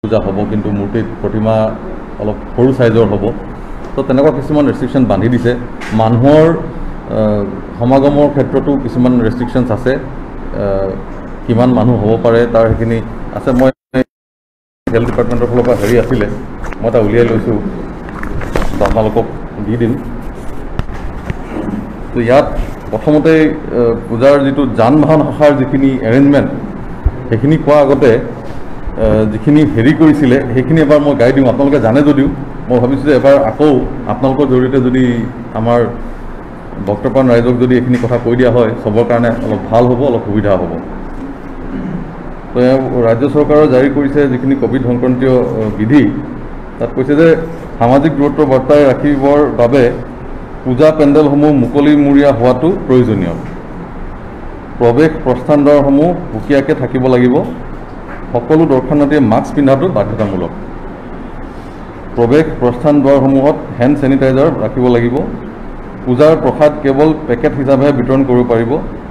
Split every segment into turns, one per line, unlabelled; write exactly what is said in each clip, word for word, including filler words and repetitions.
পূজা হ'ব কিন্তু মূৰ্তিত প্ৰতিমা অলপ সৰু সাইজৰ হ'ব তো তেনেকুৱা কিছুমান ৰেষ্ট্ৰিকশ্যন বান্ধি দিছে মানুহৰ সমাগমৰ ক্ষেত্ৰতো কিছুমান ৰেষ্ট্ৰিকশ্যনছ আছে কিমান মানুহ হ'ব পাৰে তাৰ সেইখিনি আছে মই হেলথ ডিপাৰ্টমেণ্টৰ ফালৰ পৰা হেৰি আছিলে মই এটা উলিয়াই লৈছোঁ আপোনালোকক দি দিম তো ইয়াত প্ৰথমতে পূজাৰ যিটো যান বাহন শাখাৰ যিখিনি এৰেঞ্জমেণ্ট সেইখিনি কোৱা আগতে যিখিনি হেৰি কৰিছিলে সেইখিনি এবাৰ মই গাই দিওঁ আপোনালোকে জানে যদিও মই ভাবিছোঁ যে এবাৰ আকৌ আপোনালোকৰ জৰিয়তে যদি আমাৰ ভক্তপ্ৰাণ ৰাইজক যদি এইখিনি কথা কৈ দিয়া হয় চবৰ কাৰণে অলপ ভাল হ'ব অলপ সুবিধা হ'ব তো ৰাজ্য চৰকাৰৰ জাৰি কৰিছে যিখিনি ক'ভিড সংক্ৰান্তীয় বিধি তাত কৈছে যে সামাজিক দূৰত্ব বৰ্তাই ৰাখিবৰ বাবে পূজা পেণ্ডেলসমূহ মুকলিমূৰীয়া হোৱাটো প্ৰয়োজনীয় প্ৰৱেশ প্ৰস্থান দ্বাৰসমূহ সুকীয়াকৈ থাকিব লাগিব সকলো দৰ্শনাৰ্থীয়ে মাস্ক পিন্ধাটো বাধ্যতামূলক প্ৰৱেশ প্ৰস্থান দ্বাৰসমূহত হেণ্ড চেনিটাইজাৰ ৰাখিব লাগিব পূজাৰ প্ৰসাদ কেৱল পেকেট হিচাপেহে বিতৰণ কৰিব পাৰিব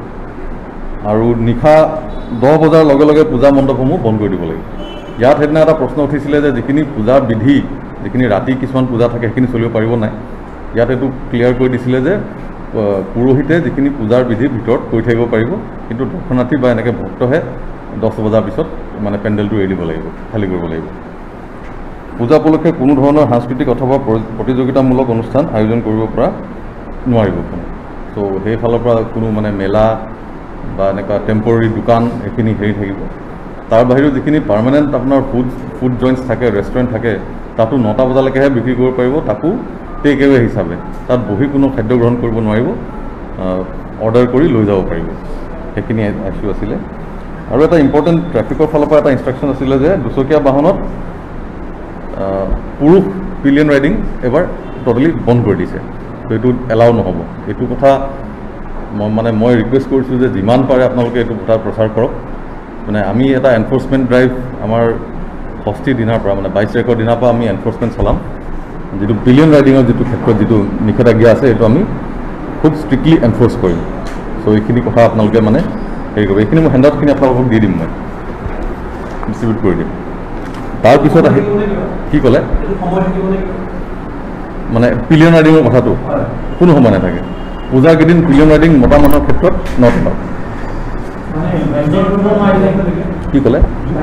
আৰু নিশা দহ বজাৰ লগে লগে পূজা মণ্ডপসমূহ বন্ধ কৰি দিব লাগিব ইয়াত সেইদিনা এটা প্ৰশ্ন উঠিছিলে যে যিখিনি পূজাৰ বিধি যিখিনি ৰাতি কিছুমান পূজা থাকে সেইখিনি চলিব পাৰিব নাই ইয়াত এইটো ক্লিয়াৰ কৰি দিছিলে যে পুৰোহিতে যিখিনি পূজাৰ বিধিৰ ভিতৰত কৰি থাকিব পাৰিব কিন্তু দৰ্শনাৰ্থী বা এনেকৈ ভক্তহে দহ বজাৰ পিছত মানে পেণ্ডেলটো এৰি দিব লাগিব খালী কৰিব লাগিব পূজা উপলক্ষে কোনো ধৰণৰ সাংস্কৃতিক অথবা প্ৰতিযোগিতামূলক অনুষ্ঠান আয়োজন কৰিব পৰা নোৱাৰিব কোনো ত' সেইফালৰ পৰা কোনো মানে মেলা বা এনেকুৱা টেম্পৰৰী দোকান এইখিনি হেৰি থাকিব তাৰ বাহিৰেও যিখিনি পাৰ্মানেণ্ট আপোনাৰ ফুড ফুড জইণ্টছ থাকে ৰেষ্টুৰেণ্ট থাকে তাতো নটা বজালৈকেহে বিক্ৰী কৰিব পাৰিব তাকো টেক এৱে হিচাপে তাত বহি কোনো খাদ্য গ্ৰহণ কৰিব নোৱাৰিব অৰ্ডাৰ কৰি লৈ যাব পাৰিব সেইখিনি ইছ্যু আছিলে আৰু এটা ইম্পৰ্টেণ্ট ট্ৰেফিকৰ ফালৰ পৰা এটা ইনষ্ট্ৰাকশ্যন আছিলে যে দুচকীয়া বাহনত পুৰুষ পিলিয়ন ৰাইডিং এবাৰ ট'টেলি বন্ধ কৰি দিছে তো এইটো এলাউ নহ'ব এইটো কথা মই মানে মই ৰিকুৱেষ্ট কৰিছোঁ যে যিমান পাৰে আপোনালোকে এইটো কথা প্ৰচাৰ কৰক মানে আমি এটা এনফৰ্চমেণ্ট ড্ৰাইভ আমাৰ ষষ্ঠি দিনাৰ পৰা মানে বাইছ তাৰিখৰ দিনাৰ পৰা আমি এনফৰ্চমেণ্ট চলাম যিটো পিলিয়ন ৰাইডিঙৰ যিটো ক্ষেত্ৰত যিটো নিষেধাজ্ঞা আছে এইটো আমি খুব ষ্ট্ৰিক্টলি এনফৰ্চ কৰিম চ' এইখিনি কথা আপোনালোকে মানে হেৰি কৰিব এইখিনি মই হেণ্ডআউটখিনি আপোনালোকক দি দিম মই ডিষ্ট্ৰিবিউট কৰি দিম তাৰপিছত আহি কি ক'লে মানে পিলিয়ন ৰাইডিঙৰ কথাটো কোনো সময় নাথাকে পূজাৰ কেইদিন পিলিয়ন ৰাইডিং মতা মানুহৰ ক্ষেত্ৰত নট এলাউড কি ক'লে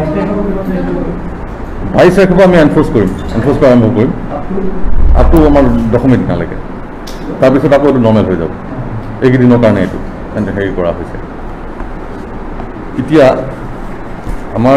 বাইছ তাৰিখৰ পৰা আমি এনফৰ্চ কৰিম এনফৰ্চ কৰা আৰম্ভ কৰিম আপটো আমাৰ দশমী দিনালৈকে তাৰপিছত আকৌ এইটো নৰ্মেল হৈ যাব এইকেইদিনৰ কাৰণে এইটো হেৰি কৰা হৈছে এতিয়া আমাৰ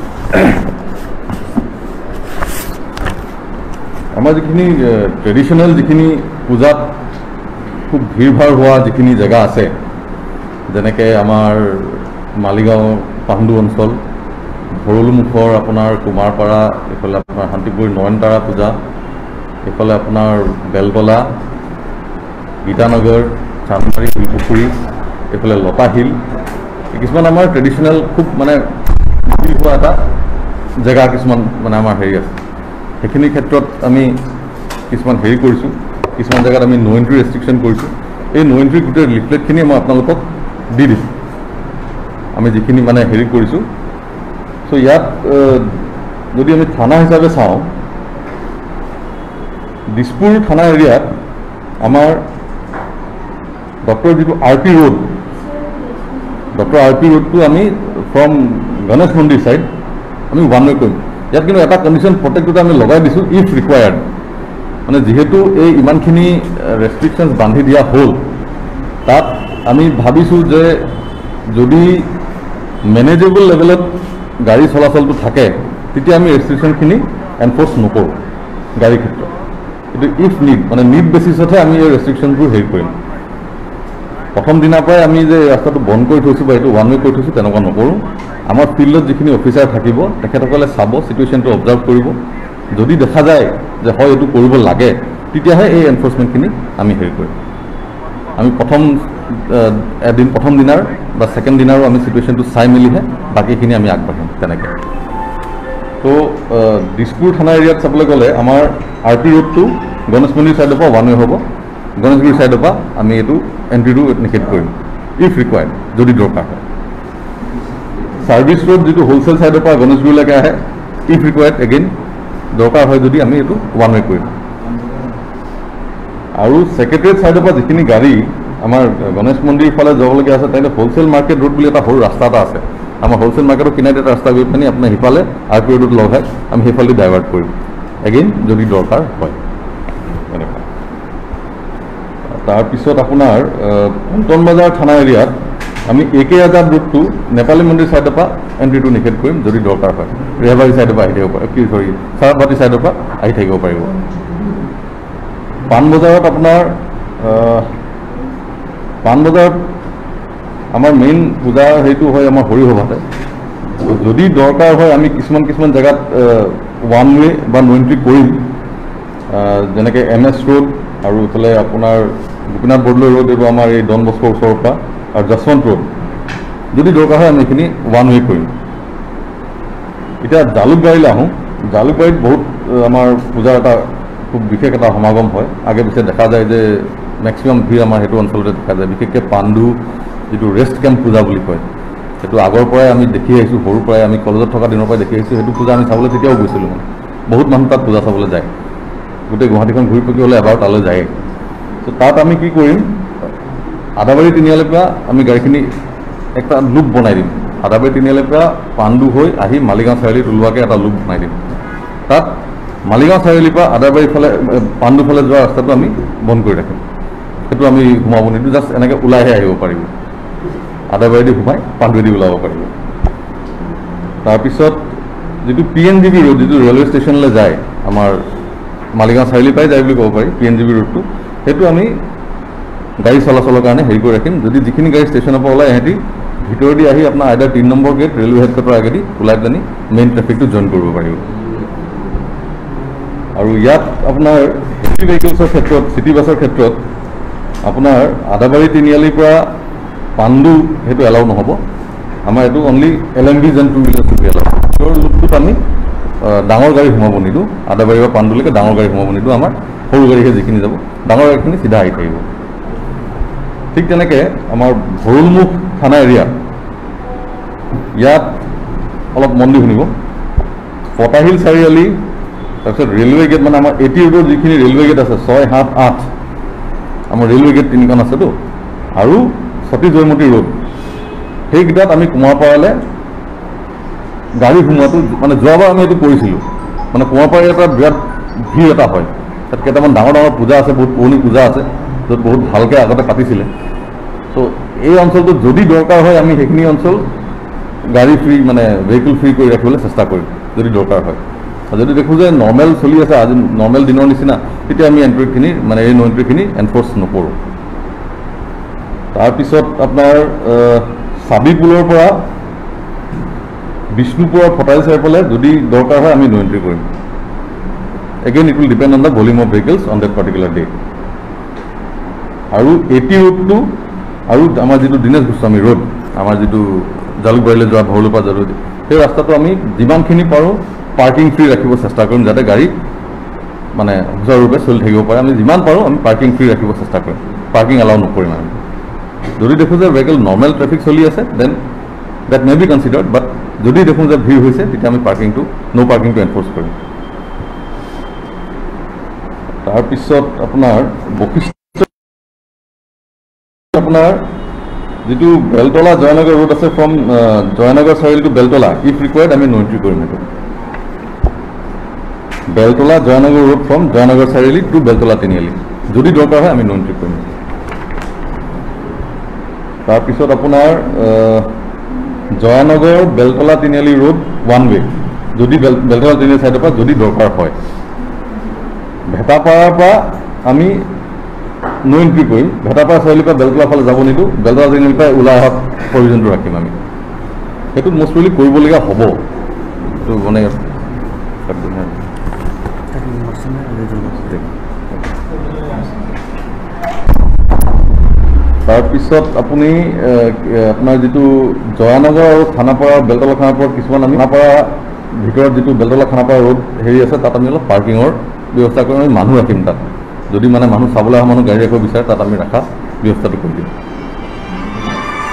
আমাৰ যিখিনি ট্ৰেডিশ্যনেল যিখিনি পূজাত খুব ভিৰ ভাৰ হোৱা যিখিনি জেগা আছে যেনেকৈ আমাৰ মালিগাঁও পাণ্ডু অঞ্চল ভৰলুমুখৰ আপোনাৰ কুমাৰপাৰা এইফালে আপোনাৰ শান্তিপুৰ নয়নতাৰা পূজা এইফালে আপোনাৰ বেলতলা গীতানগৰ চান্দমাৰী শিলপুখুৰী এইফালে লতাশিল কিছুমান আমাৰ ট্ৰেডিশ্যনেল খুব মানে ভিৰ হোৱা এটা জেগা কিছুমান মানে আমাৰ হেৰি আছে সেইখিনি ক্ষেত্ৰত আমি কিছুমান হেৰি কৰিছোঁ কিছুমান জেগাত আমি নো এণ্ট্ৰি ৰেষ্ট্ৰিকশ্যন কৰিছোঁ এই নো এণ্ট্ৰি গোটেই লিফলেটখিনি মই আপোনালোকক দি দিছোঁ আমি যিখিনি মানে হেৰি কৰিছোঁ চ' ইয়াত যদি আমি থানা হিচাপে চাওঁ দিছপুৰ থানা এৰিয়াত আমাৰ ডক্টৰ যিটো R P road doctor R P ৰোডটো আমি ফ্ৰম গণেশ মন্দিৰ ছাইড আমি ওৱান ৱে কৰিম ইয়াত কিন্তু এটা কণ্ডিশ্যন প্ৰত্যেকটোতে আমি লগাই দিছোঁ ইফ ৰিকুৱায়াৰ্ড মানে যিহেতু এই ইমানখিনি ৰেষ্ট্ৰিকশ্যনছ বান্ধি দিয়া হ'ল তাত আমি ভাবিছোঁ যে যদি মেনেজেবল লেভেলত গাড়ী চলাচলটো থাকে তেতিয়া আমি ৰেষ্ট্ৰিকশ্যনখিনি এনফৰ্চ নকৰোঁ গাড়ীৰ ক্ষেত্ৰত কিন্তু ইফ নিড মানে নিড বেচিছতহে আমি এই ৰেষ্ট্ৰিকশ্যনবোৰ হেৰি কৰিম প্ৰথম দিনাৰ পৰাই আমি যে ৰাস্তাটো বন্ধ কৰি থৈছোঁ বা এইটো ওৱান ৱে কৰি থৈছোঁ তেনেকুৱা নকৰোঁ আমাৰ ফিল্ডত যিখিনি অফিচাৰ থাকিব তেখেতসকলে চাব চিটুৱেশ্যনটো অবজাৰ্ভ কৰিব যদি দেখা যায় যে হয় এইটো কৰিব লাগে তেতিয়াহে এই এনফৰ্চমেণ্টখিনি আমি হেৰি কৰিম আমি প্ৰথম এদিন প্ৰথম দিনাৰ বা ছেকেণ্ড দিনাৰো আমি চিটুৱেশ্যনটো চাই মেলিহে বাকীখিনি আমি আগবাঢ়িম তেনেকৈ তো দিছপুৰ থানা এৰিয়াত চাবলৈ গ'লে আমাৰ আৰ পি ৰোডটো গণেশ মন্দিৰ ছাইডৰ পৰা ওৱান ৱে হ'ব গণেশগুৰি ছাইডৰ পৰা আমি এইটো এণ্ট্ৰিটো নিষেধ কৰিম ইফ ৰিকুৱাৰ্ড যদি দৰকাৰ হয় ছাৰ্ভিচ ৰোড যিটো হোলচেল ছাইডৰ পৰা গণেশগুৰিলৈকে আহে ইফ ৰিকুৱাৰ্ড এগেইন দৰকাৰ হয় যদি আমি এইটো ওৱান ৱে কৰিম। আৰু ছেক্ৰেটাৰিয়েট ছাইডৰ পৰা যিখিনি গাড়ী আমাৰ গণেশ মন্দিৰ ফালে যাবলগীয়া আছে তাতে হোলচেল মাৰ্কেট ৰোড বুলি এটা সৰু ৰাস্তা এটা আছে। আমাৰ হোলচেল মাৰ্কেটৰ কিনাৰত এটা ৰাস্তা গৈ পিনি আপোনাৰ সিফালে আৰ পি ৰোডত লগাই আমি সেইফালে ডাইভাৰ্ট কৰিম এগেইন যদি দৰকাৰ হয় এনেকুৱা। তাৰপিছত আপোনাৰ পল্টন বজাৰ থানা এৰিয়াত আমি এ কে আজাদ ৰোডটো নেপালী মন্দিৰ ছাইডৰ পৰা এণ্ট্ৰিটো নিষেধ কৰিম যদি দৰকাৰ হয়। ৰেহাবাৰী ছাইডৰ পৰা আহি থাকিব পাৰে কি চৰি চাৰাবাটী ছাইডৰ পৰা আহি থাকিব পাৰিব। পাণবজাৰত আপোনাৰ পাণবজাৰত আমাৰ মেইন পূজাৰ হেৰিটো হয় আমাৰ হৰিসভাতে। যদি দৰকাৰ হয় আমি কিছুমান কিছুমান জেগাত ওৱান ৱে বা ন এণ্ট্ৰি কৰিম, যেনেকৈ এম এছ ৰোড আৰু ইফালে আপোনাৰ গোপীনাথ বৰদলৈ ৰোড এইটো আমাৰ এই ডন বস্কৰ ওচৰৰ পৰা আৰু যশৱন্ত ৰোড যদি দৰকাৰ হয় আমি এইখিনি ওৱান ৱে কৰিম। এতিয়া জালুকবাৰীলৈ আহোঁ। জালুকবাৰীত বহুত আমাৰ পূজাৰ এটা খুব বিশেষ এটা সমাগম হয়। আগে পিছে দেখা যায় যে মেক্সিমাম ভিৰ আমাৰ সেইটো অঞ্চলতে দেখা যায়। বিশেষকৈ পাণ্ডু যিটো ৰেষ্ট কেম্প পূজা বুলি কয় সেইটো আগৰ পৰাই আমি দেখি আহিছোঁ, সৰুৰ পৰাই আমি কলেজত থকা দিনৰ পৰাই দেখি আহিছোঁ। সেইটো পূজা আমি চাবলৈ তেতিয়াও গৈছিলোঁ, মানে বহুত মানুহ তাত পূজা চাবলৈ যায়। গোটেই গুৱাহাটীখন ঘূৰি পকি হ'লে এবাৰ তালৈ যায়। ত' তাত আমি কি কৰিম, আদাবাৰী তিনিআলিৰ পৰা আমি গাড়ীখিনি এটা লুপ বনাই দিম। আদাবাৰী তিনিআলিৰ পৰা পাণ্ডু হৈ আহি মালিগাঁও চাৰিআলিত ওলোৱাকৈ এটা লুপ বনাই দিম। তাত মালিগাঁও চাৰিআলিৰ পৰা আদাবাৰী ফালে পাণ্ডু ফালে যোৱা ৰাস্তাটো আমি বন্ধ কৰি ৰাখিম। সেইটো আমি সোমাব নিদিওঁ, জাষ্ট এনেকৈ ওলাইহে আহিব পাৰিব। আদাবাৰীদি সোমাই পাণ্ডুৱেদি ওলাব পাৰিব। তাৰপিছত যিটো P N G B road যিটো ৰেলৱে ষ্টেচনলৈ যায়, আমাৰ মালিগাঁও চাৰিআলি পৰাই যায় বুলি ক'ব পাৰি পি এন জি বি ৰোডটো, সেইটো আমি গাড়ী চলাচলৰ কাৰণে হেৰি কৰি ৰাখিম। যদি যিখিনি গাড়ী ষ্টেচনৰ পৰা ওলাই সিহঁতি ভিতৰেদি আহি আপোনাৰ আইদাৰ তিনি নম্বৰ গেট ৰেলৱে হেডকোৱাৰ্টাৰ আগেদি ওলাই পেলানি মেইন ট্ৰেফিকটো জইন কৰিব পাৰিব। আৰু ইয়াত আপোনাৰ হেভি ভেহিকেলছৰ ক্ষেত্ৰত চিটি বাছৰ ক্ষেত্ৰত আপোনাৰ আদাবাৰী তিনিআলিৰ পৰা পাণ্ডু সেইটো এলাউ নহ'ব। আমাৰ এইটো অনলি এল এম ভি যেন টু হুইলাৰ্ছ এলাউ। ভিতৰৰ লুপটোত আমি ডাঙৰ গাড়ী সোমাব নিদিওঁ। আদাবাৰীৰ পৰা পাণ্ডুলৈকে ডাঙৰ গাড়ী সোমাব নিদিওঁ। আমাৰ সৰু গাড়ীহে যিখিনি যাব, ডাঙৰ গাড়ীখিনি চিধা আহি থাকিব। ঠিক তেনেকৈ আমাৰ ভৰুলমুখ থানা এৰিয়া, ইয়াত অলপ মন দি শুনিব। ফটাহিল চাৰিআলি, তাৰপিছত ৰেলৱে গেট, মানে আমাৰ এটি ৰোডৰ যিখিনি ৰেলৱে গেট আছে ছয় সাত আঠ, আমাৰ ৰেলৱে গেট তিনিখন আছেতো, আৰু সতী জয়মতী ৰোড, সেইকেইটাত আমি কুমাৰপাৰালৈ গাড়ী সোমোৱাটো মানে যোৱাবাৰ আমি এইটো কৰিছিলোঁ। মানে কুমাৰপাৰা এটা বিৰাট ভিৰ এটা হয়। তাত কেইটামান ডাঙৰ ডাঙৰ পূজা আছে, বহুত পুৰণি পূজা আছে য'ত বহুত ভালকৈ আগতে পাতিছিলে। ত' এই অঞ্চলটোত যদি দৰকাৰ হয় আমি সেইখিনি অঞ্চল গাড়ী ফ্ৰী মানে ভেহিকেল ফ্ৰী কৰি ৰাখিবলৈ চেষ্টা কৰিম যদি দৰকাৰ হয়। যদি দেখোঁ যে নৰ্মেল চলি আছে আজি নৰ্মেল দিনৰ নিচিনা, তেতিয়া আমি এণ্ট্ৰিখিনি মানে এই ন এণ্ট্ৰিখিনি এনফৰ্চ নকৰোঁ। তাৰপিছত আপোনাৰ চাবিপুলৰ পৰা বিষ্ণুপুৰৰ ফটাইল চাইফালে যদি দৰকাৰ হয় আমি ন এণ্ট্ৰি কৰিম। Again it will depend on the volume of vehicles on that particular day. আৰু এটি ৰোডটো আৰু আমাৰ যিটো দীনেশ গোস্বামী ৰোড, আমাৰ যিটো জালুকবাৰীলৈ যোৱা ভৰলুৰ পৰা জালুকবাৰী, সেই ৰাস্তাটো আমি যিমানখিনি পাৰোঁ পাৰ্কিং ফ্ৰী ৰাখিব চেষ্টা কৰিম, যাতে গাড়ী মানে সুচাৰুৰূপে চলি থাকিব পাৰে। আমি যিমান পাৰোঁ আমি পাৰ্কিং ফ্ৰী ৰাখিব চেষ্টা কৰিম, পাৰ্কিং এলাউ নকৰিম আমি। যদি দেখোঁ যে ভেহিকেল নৰ্মেল ট্ৰেফিক চলি আছে then that may be considered, but যদি দেখোঁ যে ভিৰ হৈছে তেতিয়া আমি পাৰ্কিংটো ন' পাৰ্কিংটো এনফৰ্চ কৰিম। তাৰপিছত আপোনাৰ বশিষ্ঠ আপোনাৰ যিটো বেলতলা জয়নগৰ ৰোড আছে, ফ্ৰম জয়নগৰ চাৰিআলি টু বেলতলা, ইফ ৰিকুৱাৰ্ড আমি ন এণ্ট্ৰি কৰিম। এইটো বেলতলা জয়নগৰ ৰোড ফ্ৰম জয়নগৰ চাৰিআলি টু বেলতলা তিনিআলি, যদি দৰকাৰ হয় আমি ন এণ্ট্ৰি কৰিম। তাৰপিছত আপোনাৰ জয়ানগৰ বেলতলা তিনিআলি ৰোড ওৱান ৱে, যদি বেল বেলতলা তিনিআলি ছাইডৰ পৰা যদি দৰকাৰ হয়। ভেটাপাৰাৰ পৰা আমি ন এণ্ট্ৰি কৰিম। ভেটাপাৰা চাৰিআলিৰ পৰা বেলতলা ফালে যাব নিদিওঁ, বেলতলা তিনিআলিৰ পৰা ওলাই অহা প্ৰভিজনটো ৰাখিম আমি। সেইটো মষ্ট প্ৰবলি কৰিবলগীয়া হ'ব। এইটো মানে তাৰপিছত আপুনি আপোনাৰ যিটো জয়ানগৰ আৰু খানাপাৰা বেলতলা খানাপাৰাত কিছুমান আমি খানাপাৰা ভিতৰত যিটো বেলতলা খানাপাৰা ৰোড হেৰি আছে তাত আমি অলপ পাৰ্কিঙৰ ব্যৱস্থা কৰি আমি মানুহ ৰাখিম তাত। যদি মানে মানুহ চাবলৈ অহা মানুহ গাড়ী ৰাখিব বিচাৰে তাত আমি ৰখা ব্যৱস্থাটো কৰি দিম।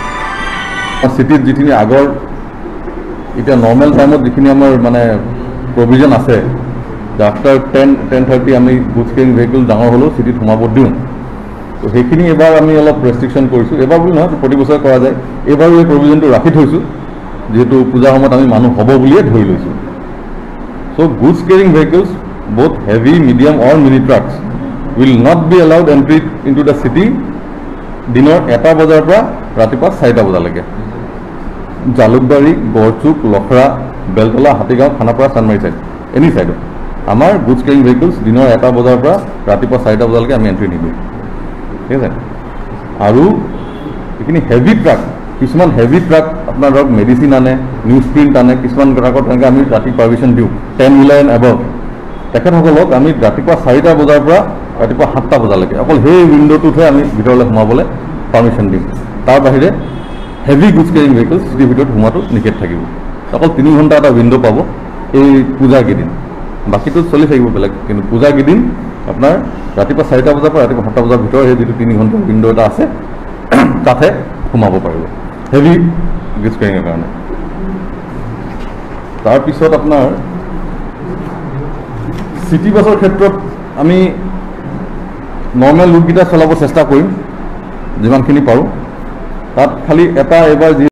চিটিত যিখিনি আগৰ এতিয়া নৰ্মেল টাইমত যিখিনি আমাৰ মানে প্ৰভিজন আছে যে আফটাৰ টেন টেন থাৰ্টি আমি গুডছ কেৰিং ভেহিকল ডাঙৰ হ'লেও চিটিত সোমাব দিওঁ। তো সেইখিনি এবাৰ আমি অলপ ৰেষ্ট্ৰিকশ্যন কৰিছোঁ, এবাৰ বুলি নহয় প্ৰতি বছৰে কৰা যায়। এইবাৰো এই প্ৰভিজনটো ৰাখি থৈছোঁ, যিহেতু পূজাৰ সময়ত আমি মানুহ হ'ব বুলিয়ে ধৰি লৈছোঁ। So' goods carrying vehicles both heavy, medium or mini trucks will not be allowed entry into the city দিনৰ এটা বজাৰ পৰা ৰাতিপুৱা চাৰিটা বজালৈকে। জালুকবাৰী, গড়চুক, লখৰা, বেলতলা, হাতীগাঁও, খানাপাৰা, চানমাৰী চাইড এনি চাইডত আমাৰ গুডছ কেৰিং ভেহিকলছ দিনৰ এটা বজাৰ পৰা ৰাতিপুৱা চাৰিটা বজালৈকে আমি এণ্ট্ৰি নিদিওঁ, ঠিক আছে। আৰু এইখিনি হেভি ট্ৰাক, কিছুমান হেভি ট্ৰাক আপোনাৰ ধৰক মেডিচিন আনে, নিউজ প্ৰিণ্ট আনে, কিছুমান ট্ৰাকত তেনেকৈ আমি ৰাতি পাৰ্মিশ্যন দিওঁ টেন হুইলাৰ এণ্ড এবভ। তেখেতসকলক আমি ৰাতিপুৱা চাৰিটা বজাৰ পৰা ৰাতিপুৱা সাতটা বজালৈকে অকল সেই উইণ্ড'টোতহে আমি ভিতৰলৈ সোমাবলৈ পাৰ্মিশ্যন দিম। তাৰ বাহিৰে হেভি গুডছ কেৰিং ভেহিকলছ চিটিৰ ভিতৰত সোমোৱাটো নিষেধ থাকিব। অকল তিনি ঘণ্টা এটা উইণ্ড' পাব এই পূজাৰ কেইদিন, বাকীটো চলি থাকিব বেলেগ, কিন্তু পূজাৰ কেইদিন আপোনাৰ ৰাতিপুৱা চাৰিটা বজাৰ পৰা ৰাতিপুৱা সাতটা বজাৰ ভিতৰত সেই যিটো তিনি ঘণ্টা উইণ্ড' এটা আছে তাতহে সোমাব পাৰিব হেভি গুডছ কেৰিঙৰ কাৰণে। তাৰপিছত আপোনাৰ চিটি বাছৰ ক্ষেত্ৰত আমি নৰ্মেল ৰুটকেইটা চলাব চেষ্টা কৰিম যিমানখিনি পাৰোঁ। তাত খালি এটা এইবাৰ যি